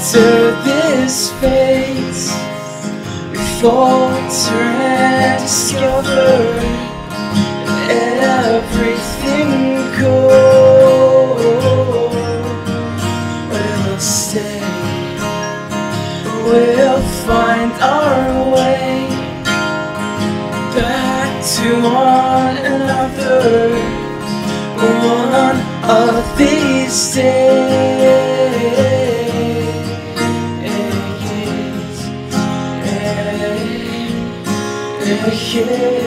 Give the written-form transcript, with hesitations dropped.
after this fate, we falter and discover everything goes. We'll stay, we'll find our way back to one another one of these days.